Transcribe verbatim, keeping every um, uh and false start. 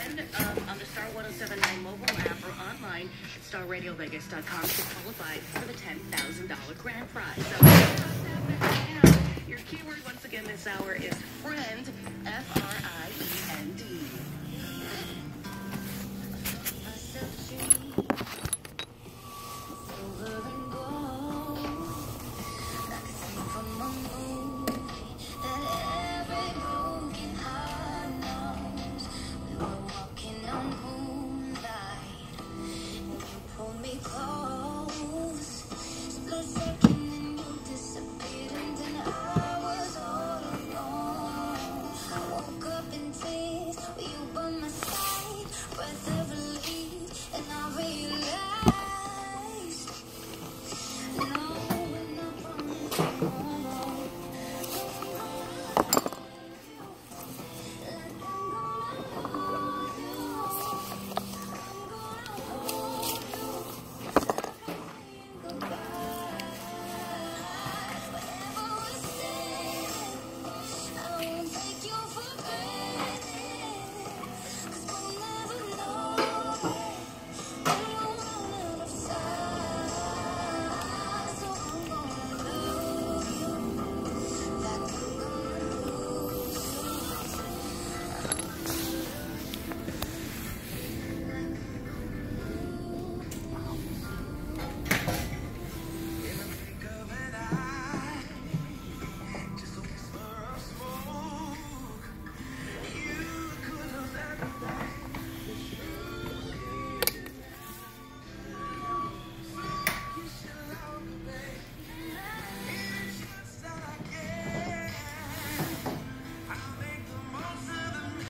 friend um, on the Star one oh seven point nine mobile app or online at star radio vegas dot com to qualify for the ten thousand dollars grand prize. So, your keyword once again this hour is friend, F R I E N D.